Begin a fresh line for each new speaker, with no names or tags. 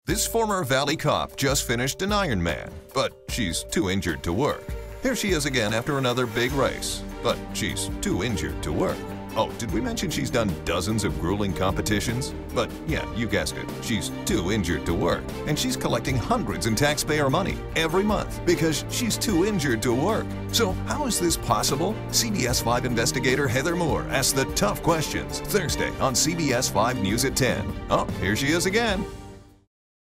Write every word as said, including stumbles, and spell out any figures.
This former Valley cop just finished an Ironman, but she's too injured to work. Here she is again after another big race, but she's too injured to work. Oh, did we mention she's done dozens of grueling competitions? But yeah, you guessed it, she's too injured to work. And she's collecting hundreds in taxpayer money every month because she's too injured to work. So how is this possible? C B S five investigator Heather Moore asks the tough questions Thursday on C B S five News at ten. Oh, here she is again.